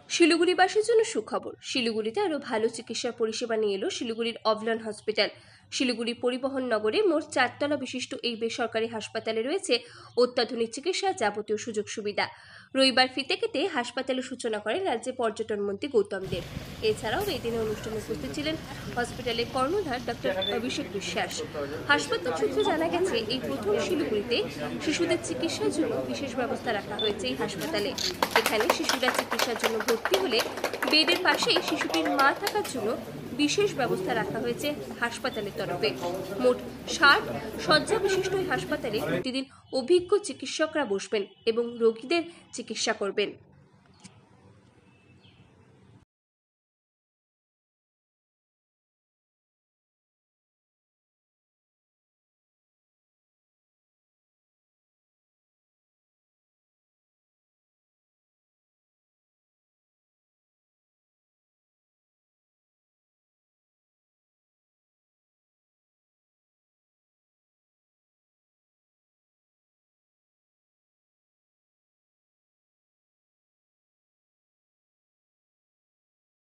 শিলিগুড়িবাসীর জন্য সুখবর। শিলিগুড়িতে আরও ভালো চিকিৎসা পরিষেবা নিয়ে এলো শিলিগুড়ির অভলন হসপিটাল। শিলিগুড়ি পরিবহন নগরে মোট 4 তলা বিশিষ্ট এই বেসরকারি হাসপাতালে রয়েছে অত্যাধুনিক চিকিৎসা যাবতীয় সুযোগ সুবিধা। রবিবার ফিতে কেটে হাসপাতালের সূচনা করেন রাজ্যের পর্যটন মন্ত্রী গৌতম দেব। এছাড়াও এই দিনে অনুষ্ঠানে উপস্থিত ছিলেন হসপিটালের কর্ণধার ডক্টর অভিষেক বিশ্বাস। হাসপাতাল সূত্রে জানা গেছে, এই প্রথম শিলিগুড়িতে শিশুদের চিকিৎসার জন্য বিশেষ ব্যবস্থা রাখা হয়েছে এই হাসপাতালে। এখানে শিশুরা চিকিৎসার জন্য ভর্তি হলে বেডের পাশেই শিশুটির মা থাকার জন্য বিশেষ ব্যবস্থা রাখা হয়েছে হাসপাতালের তরফে। মোট 60 শয্যা বিশিষ্ট এই হাসপাতালে প্রতিদিন অভিজ্ঞ চিকিৎসকরা বসবেন এবং রোগীদের চিকিৎসা করবেন।